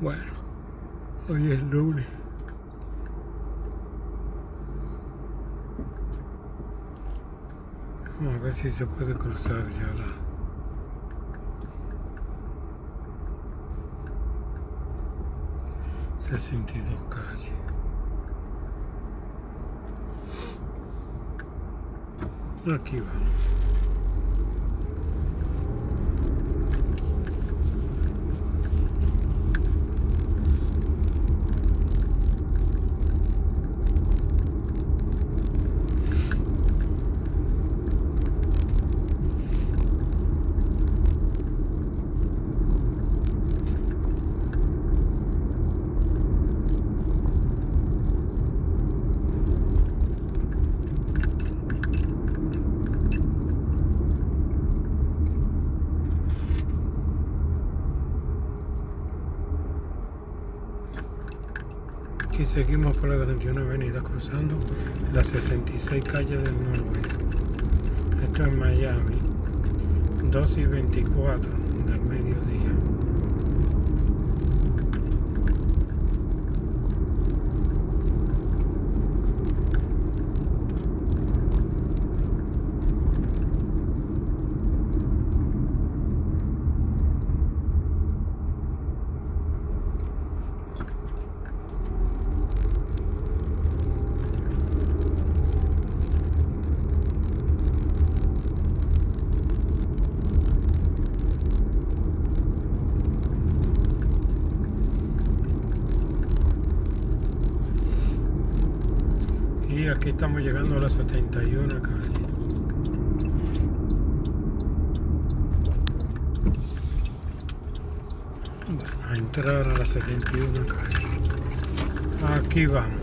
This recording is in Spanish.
Bueno, hoy es lunes. Vamos a ver si se puede cruzar ya la 62 calle. Aquí va. Aquí seguimos por la 41 Avenida cruzando la 66 calle del Noroeste. Esto es Miami, 2:24 del mediodía. Y aquí estamos llegando a la 71 calle. Bueno, a entrar a la 71 calle. Aquí vamos.